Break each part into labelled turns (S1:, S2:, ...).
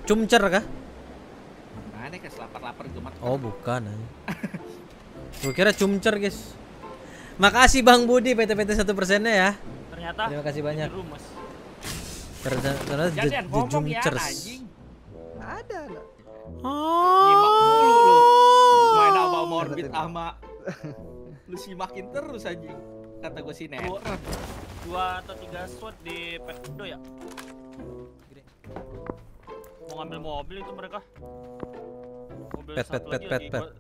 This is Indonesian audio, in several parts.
S1: Cumcer kah?
S2: Mana guys, lapar-lapar gemat.
S1: Oh bukan. Gue kira cumcer guys. Makasih Bang Budi PT-PT 1%-nya ya.
S3: Ternyata
S1: Terima kasih banyak.
S3: rumus.
S1: Karena
S2: Jangan ngomong ya
S1: jumcers.
S2: anjing.
S4: Ada.
S2: Nyimak mulu lu. Main sama Morbid sama lu simakin terus anjing. Kata gue sih netral.
S3: 2 atau 3 SWAT di Pedo ya. Mau ngambil mobil itu mereka. Mobil
S1: Pet.
S3: satu lagi lagi gua-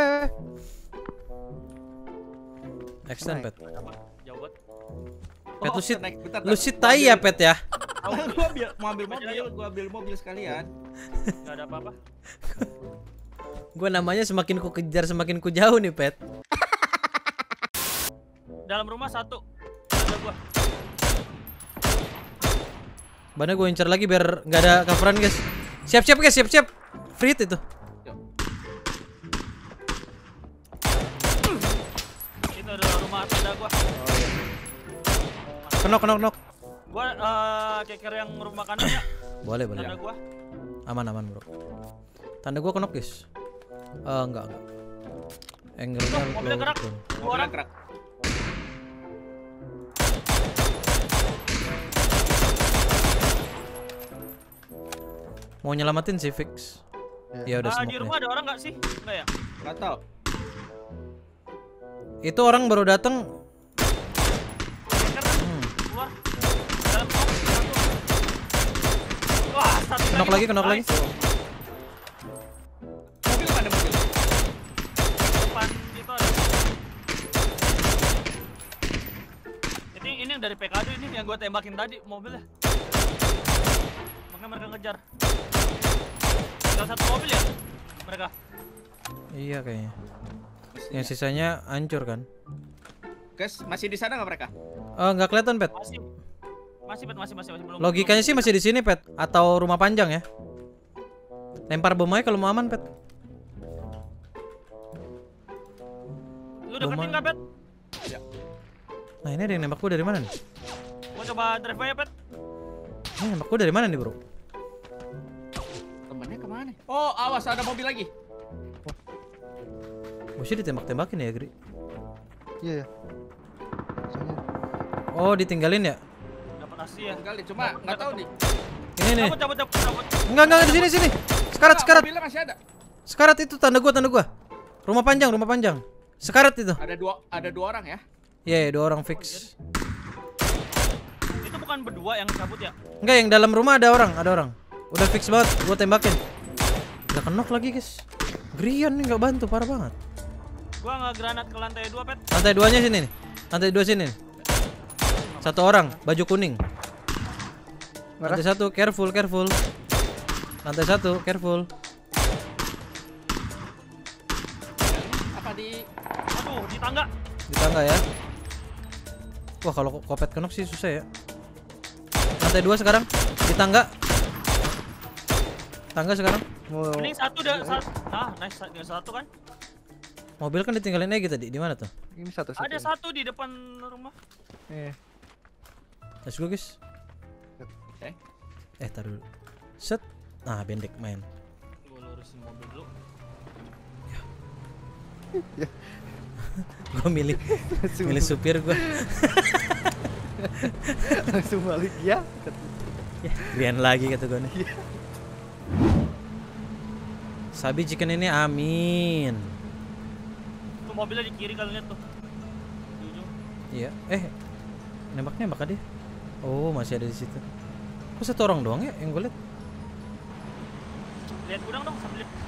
S1: Extend Pet.
S3: Apa? Jauh banget.
S1: Pet lu sit.
S2: naik, bentar,
S1: Lu sit tai ya Pet ya.
S2: Gua mau ambil mobil, gua ambil mobil sekalian.
S3: Gak ada apa-apa.
S1: Gua namanya semakin ku kejar semakin ku jauh nih Pet.
S3: Dalam rumah 1. Ada gua.
S1: Mana gue incar lagi biar nggak ada coveran guys. Siap-siap guys, siap-siap. Free hit itu.
S3: Itu adalah rumah tenda gua.
S1: Kenok.
S3: Gua keker yang rumah kanan ya.
S1: Boleh.
S3: Tenda gua.
S1: Aman bro. Tanda gua kenok guys. Enggak. Angle-nya
S3: Mobilnya gerak.
S1: low.
S3: 2 orang.
S2: Gerak.
S1: Mau nyelamatin sih fix. Ya udah
S3: Di rumah
S1: smoke.
S3: ada orang nggak sih? Enggak ya?
S2: Enggak tahu.
S1: Itu orang baru datang.
S3: Keker keluar. Dalam smoke. 1. Wah, 1
S1: Kenok lagi.
S3: Nice.
S2: Mobil mana mobil?
S3: Depan itu ada. Ini yang dari PKD ini yang gua tembakin tadi mobilnya. Makanya mereka ngejar. Tinggal 1 mobil ya mereka.
S1: Iya kayaknya. Yang sisanya hancur kan?
S2: Guys, masih di sana nggak mereka?
S1: Nggak kelihatan Pet.
S3: Masih belum.
S1: Logikanya sih masih di sini Pet. Atau rumah panjang ya. Lempar bom aja kalau mau aman Pet.
S3: Lu deketin nggak, Pet?
S1: Nah ini ada yang nembak gua dari mana nih?
S3: Gua coba drive aja, Pet.
S1: Ini nembak gua dari mana nih bro?
S2: Temennya kemana? Oh, awas ada mobil lagi.
S1: Gua sih ditembak-tembakin ya Gri.
S4: Iya. Soalnya
S1: Oh ditinggalin ya?
S3: Dapat asli ya.
S2: Kali cuma nggak tahu nih.
S1: Ini nih.
S3: Cabut.
S1: Enggak di sini. Sekarat.
S2: Mobilnya masih ada.
S1: Sekarat itu tanda gua. Rumah panjang. Sekarat itu.
S2: Ada dua orang ya.
S1: Iya, 2 orang fix.
S3: Itu bukan berdua yang cabut ya?
S1: Enggak, yang dalam rumah ada orang. Udah fix banget, gua tembakin. Udah kenok lagi, guys. Grian nih nggak bantu, parah banget.
S3: Gua nge-granat ke lantai 2, Pet.
S1: Lantai 2-nya sini nih. Lantai 2 sini nih. 1 orang, baju kuning. Lantai 1, careful. Lantai 1, careful.
S2: Apa di?
S3: Aduh, di tangga.
S1: Di tangga ya. Wah, kalau kopet kenok sih susah ya. Lantai 2 sekarang. Di tangga. Tangga sekarang.
S3: Mending 1 udah. Nice. Tinggal 1 kan?
S1: Mobil kan ditinggalin aja tadi. Di mana tuh?
S4: ini satu.
S3: Ada 1 di depan rumah.
S1: Let's go, guys.
S2: Oke.
S1: Tar dulu. Set. Nah, bendek main.
S3: Gua lurusin mobil dulu.
S1: Gue milih supir gue.
S4: Langsung balik ya.
S1: Rian lagi kata gue nih. Sabi chicken ini amin.
S3: Tuh mobilnya di kiri kalian lihat tuh. Di ujung.
S1: Iya. Nembak dia. Oh, masih ada di situ. Kok 1 orang doang ya yang gue lihat?
S3: Lihat gudang dong sambil lihat.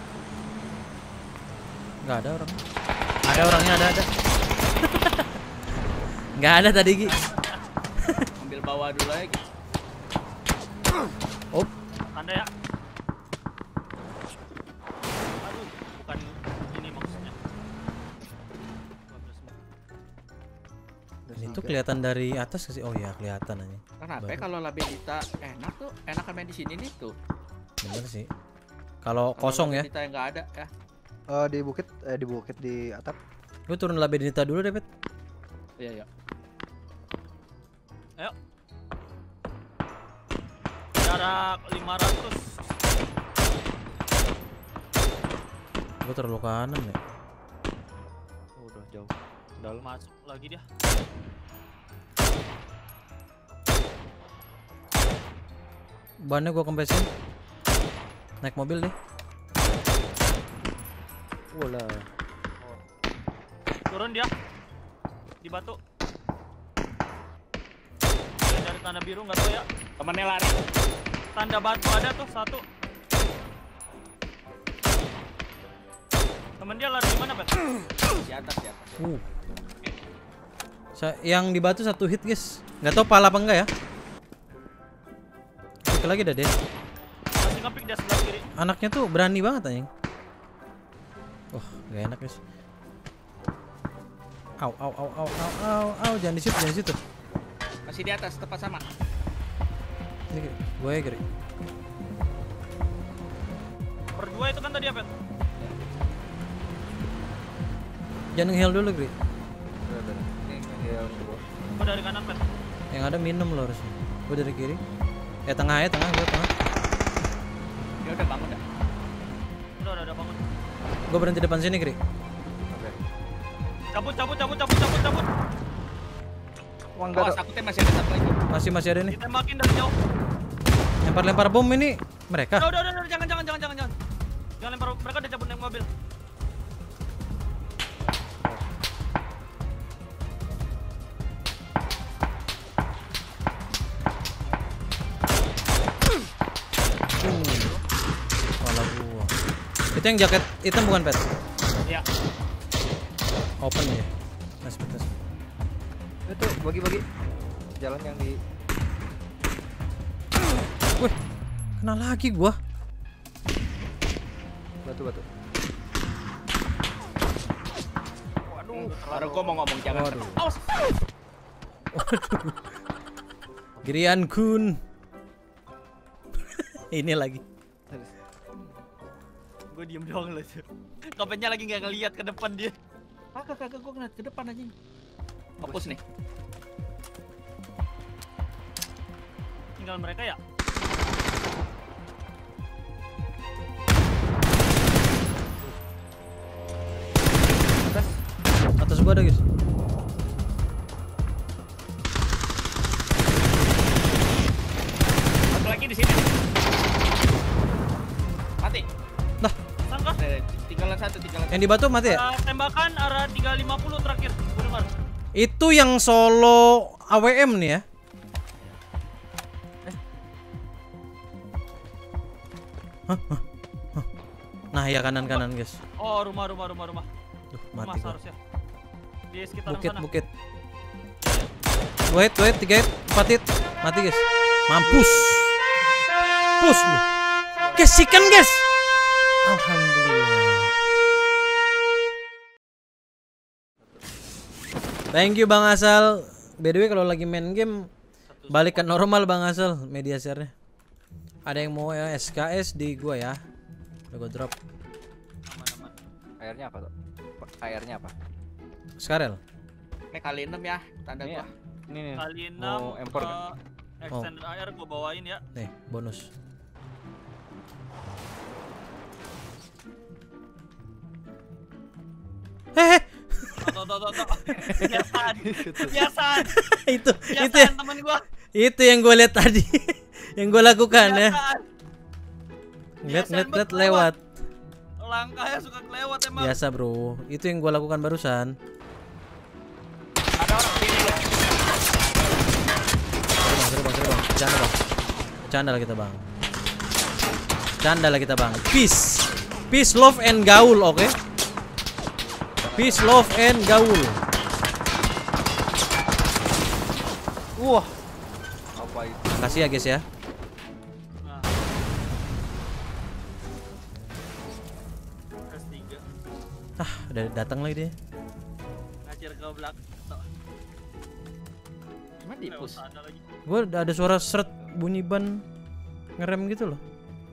S1: Nggak ada orang. Ada orangnya, ada. Nggak ada tadi Gi.
S2: Ambil bawa dulu lagi.
S1: Oh,
S3: Tanda ya. Aduh, bukan ini maksudnya.
S1: ini tuh kelihatan dari atas nggak sih? Oh ya kelihatan aja.
S2: Kenapa ya kalau Labelita enak tuh? Enakan main di sini nih tuh.
S1: Bener sih. Kalau kosong ya.
S2: Labelita yang nggak ada ya.
S4: Di bukit di atap.
S1: Gue turun Labedinita dulu deh, Pet.
S2: Iya.
S3: Ayo. Jarak 500
S1: Gue terlalu kanan ya.
S4: Oh, udah jauh.
S3: Dalam masuk lagi dia.
S1: Bannya gue kempesin. Naik mobil deh.
S4: Wala.
S3: Turun dia. Di batu. Yang dari tanda biru nggak tahu ya.
S2: Temennya lari.
S3: Tanda batu ada tuh satu. Temen dia lari di mana, Bet?
S2: Di atas di atas.
S1: Yang di batu 1 hit guys. Nggak tahu pala apa enggak ya. Klik lagi dah deh.
S3: Masih ngepik dia sebelah kiri.
S1: Anaknya tuh berani banget anjing. Gak enak guys. Au, jangan di situ.
S2: Masih di atas tepat sama.
S1: Ini gue ya kiri.
S3: Berdua itu kan tadi ya, Bet?
S1: Jangan nge-heal dulu, Gri.
S4: Ini yang kedua.
S3: Oh, dari kanan, Bet.
S1: Yang ada minum lo harusnya. Gue dari kiri. Tengah, gue tengah.
S2: Dia udah bangun dah.
S3: Udah bangun.
S1: Gue berhenti depan sini, Gri.
S4: Oke.
S3: Cabut.
S4: Wah,
S2: Oh, sakutnya masih ada satu lagi.
S1: Masih ada nih.
S3: Ditembakin dari jauh.
S1: Lempar bom ini mereka.
S3: Udah, jangan. Jangan lempar, mereka udah cabut naik mobil.
S1: Kepala gua. Itu yang jaket hitam bukan, Pet?
S3: Iya.
S1: Open ya. Nice.
S4: Itu bagi-bagi. Jalan yang di
S1: Wih, kena lagi gua.
S4: batu.
S3: Waduh,
S2: Baru gua mau ngomong jangan.
S1: Waduh.
S2: Awas.
S1: Girian Kun. Ini lagi.
S3: gue diem doang loh. Kopenya lagi nggak ngeliat ke depan dia.
S2: Kagak gua ngeliat ke depan anjing. Fokus nih.
S3: Tinggal mereka ya.
S1: Atas gua ada, guys.
S2: Satu lagi di sini. Mati.
S1: Dah,
S3: Sangka?
S2: Tinggalan satu.
S1: yang di batu mati ya?
S3: Tembakan arah 350 terakhir. Gue dengar.
S1: Itu yang solo AWM nih ya. Hah? Nah, ya kanan guys.
S3: Oh, rumah.
S1: Duh,
S3: Rumah
S1: mati gua.
S3: seharusnya. Di sekitaran sana.
S1: Bukit. 2 hit, 3 hit, 4 hit. Mati guys. Mampus. Push lu. Kesikan guys. Alhamdulillah. Thank you Bang Asal. By the way kalau lagi main game balik ke normal Bang Asal media share-nya. Ada yang mau SKS di gua ya. Udah gua drop.
S3: Aman.
S4: airnya apa tuh? Airnya apa?
S1: Skarel.
S2: Ini kali 6 ya, tanda
S4: Ini
S2: gua.
S4: Ini nih.
S3: Kali 6
S4: mau impor kan?
S3: extended air gua bawain ya.
S1: Nih, bonus. Hehe.
S3: Tuh. Biasaan.
S1: itu
S3: Biasaan temen gua.
S1: itu yang gue lihat tadi. Yang gue lakukan ya.
S3: Biasaan.
S1: Ngeliat lewat.
S3: Langkahnya suka kelewat emang.
S1: Biasa bro. Itu yang gue lakukan barusan.
S2: Ada orang sini loh.
S1: Seru bang. Bercanda lah kita bang. Peace, love and gaul, oke? Okay? Peace, love and gaul.
S4: Wah. Apa itu?
S1: Makasih ya guys ya.
S3: Nah. S3.
S1: Udah datang lagi dia.
S3: Ngacir ke belakang.
S2: Gimana di push?
S3: Ada lagi.
S1: Gue ada suara seret bunyi ban ngerem gitu loh.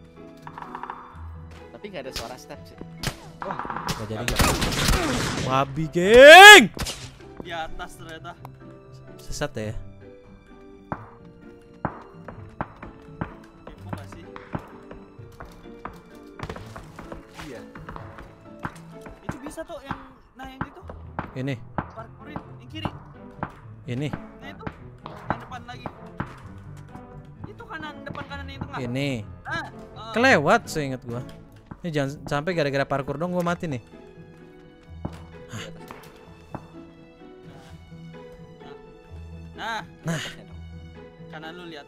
S2: Tapi nggak ada suara step sih.
S1: Gak jadi gak. Babi geng.
S3: Di atas ternyata.
S1: Sesat ya.
S3: Tipu gak sih?
S4: Iya.
S3: satu yang yang itu.
S1: Ini.
S3: Parkurin yang kiri.
S1: Ini.
S3: Nah itu. Yang depan lagi. Itu kanan depan kanan yang tengah.
S1: Ini.
S3: Nah,
S1: Kelewat seingat gua. Ini jangan sampai gara-gara parkur dong gua mati nih.
S3: nah,
S1: Nah.
S3: kanan lu lihat.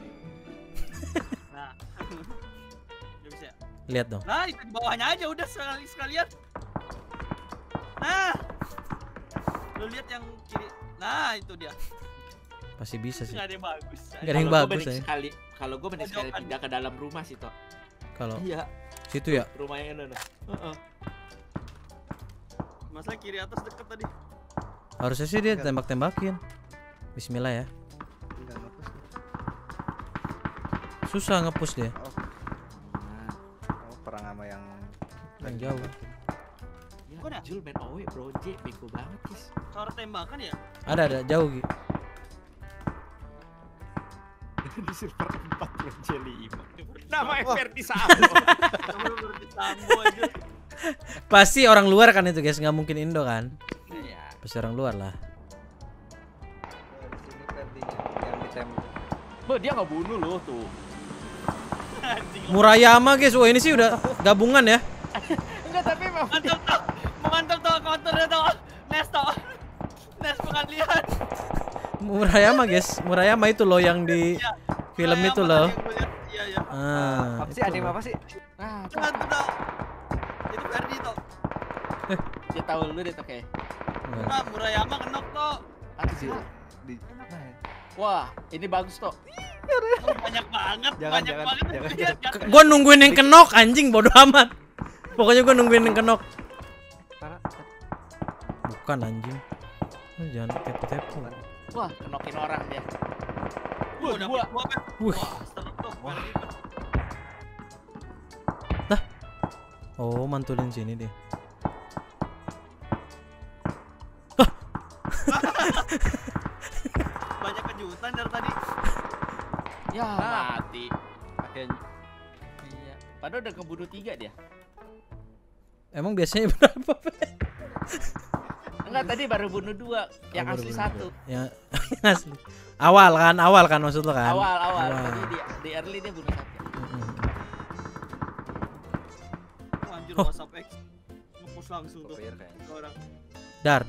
S3: Nah. Gak bisa.
S1: Lihat dong.
S3: Nah, itu di bawahnya aja udah sekalian. Nah. Lu lihat yang kiri. Nah, itu dia.
S1: Pasti bisa sih.
S3: Enggak ada yang bagus.
S1: Nggak ada yang bagus ya.
S2: Kalau gue bener sekali pindah ke dalam rumah sih toh.
S1: Kalau
S2: Iya,
S1: situ ya.
S2: rumah yang mana?
S3: Masalah kiri atas deket tadi.
S1: Harusnya sih dia tembak-tembakin. Bismillah ya.
S5: Enggak ngapus.
S1: Susah ngepush dia.
S5: Oh, perang sama yang
S1: jauh.
S2: Ya,
S3: Kok dah?
S2: Jul main OW bro, J bego banget guys.
S3: Suara tembakan ya?
S1: Ada jauh Gi.
S2: Di server 4 bro, J 5. Nama Ferdi Sambo.
S3: Kamu berarti Sambo aja.
S1: Pasti orang luar kan itu guys, nggak mungkin Indo kan.
S2: Iya.
S1: Pasti orang luar lah.
S5: di sini Ferdinya yang ditembak.
S2: Dia nggak bunuh lo tuh.
S3: Anjing.
S1: Murayama guys, wah ini sih udah gabungan ya.
S2: Enggak, tapi memang
S3: Mantap tuh counternya tuh. Nes pengalian.
S1: Murayama guys, Murayama itu loh yang di film itu loh.
S3: Iya, iya.
S5: Apa sih anime apa sih?
S2: nah,
S3: Jangan tuh. Dok. Itu Ferdi tuh.
S2: dia tahu lu deh tuh kayak.
S3: Nah, Murayama kenok tuh.
S2: Apa sih?
S5: Di nah, ya.
S2: Wah, ini bagus toh.
S3: Banyak banget,
S5: Jangan,
S3: banyak
S5: jangan,
S3: banget.
S5: jangan,
S3: Lihat,
S5: jangan.
S1: Gua nungguin yang kenok anjing bodoh amat. Pokoknya gua nungguin yang kenok.
S5: Parah.
S1: Bukan anjing. Jangan tepo-tepo.
S2: Wah, kenokin orang dia.
S3: Wah,
S2: Gua.
S3: gua Pep.
S1: Wih.
S3: Wah, seru tuh. Ferdi tuh.
S1: Oh, mantulin sini dia.
S3: Banyak kejutan dari tadi.
S2: Ya,
S4: Nah.
S2: mati.
S4: Akhirnya.
S2: Iya. Padahal udah kebunuh 3 dia.
S1: Emang biasanya berapa?
S2: Enggak, tadi baru bunuh 2, yang
S1: Oh, baru
S2: asli
S1: bunuh
S2: 1.
S1: Ya, yang asli. Awal kan maksud lo kan?
S2: Awal. Tadi di early dia bunuh 1.
S3: Anjir,
S1: Oh.
S3: WhatsApp X. Nge-push langsung tuh.
S5: Player kayaknya.
S3: Ke orang.
S1: Dar.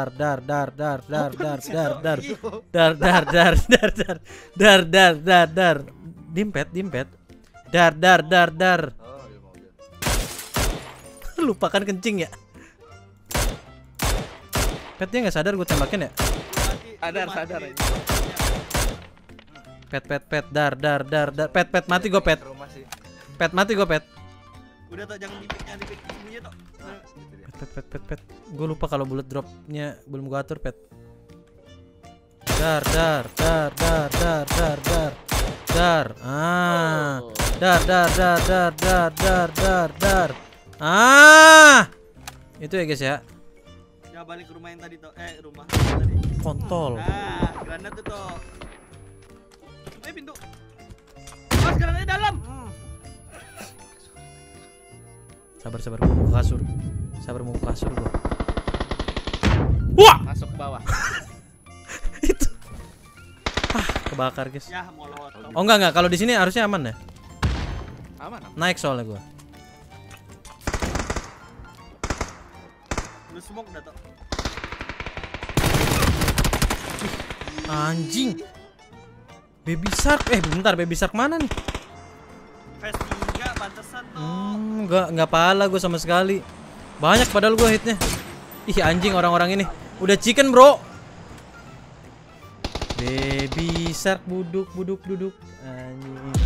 S1: Dimpet. Dar.
S5: Oh, iya mobil.
S1: Lupakan kencing ya. Pet dia nggak sadar gue tembakin ya.
S2: Sadar.
S1: Pet. Dar. Pet mati gue pet.
S5: Rumah sih.
S1: Pet mati gue pet.
S3: Udah tuh, jangan dipik sembunyi tuh.
S5: Gitu dia.
S1: Pet. Gue lupa kalau bullet dropnya belum gue atur pet. Dar. Ah.
S2: Oh.
S1: Dar. Ah. Itu ya guys ya.
S3: Ya balik ke rumah yang tadi tuh. Rumah yang tadi.
S1: Kontol.
S3: Nah, granat tuh tuh. Pintu. Mas, granatnya dalam.
S1: Sabar gua mau ke kasur. Gua. Wah,
S2: Masuk ke bawah.
S1: itu. Kebakar guys.
S3: Ya, molot.
S1: Oh enggak, kalau di sini harusnya aman ya.
S2: Aman.
S1: Naik soalnya gua.
S3: Lu smoke dah tuh.
S1: Anjing. Baby Shark. Bentar, Baby Shark mana nih?
S3: Fast 3 pantesan tuh.
S1: Enggak pala gua sama sekali. Banyak padahal gua hitnya. Ih, anjing orang-orang ini. Udah chicken, bro. Baby Shark duduk. Anjing.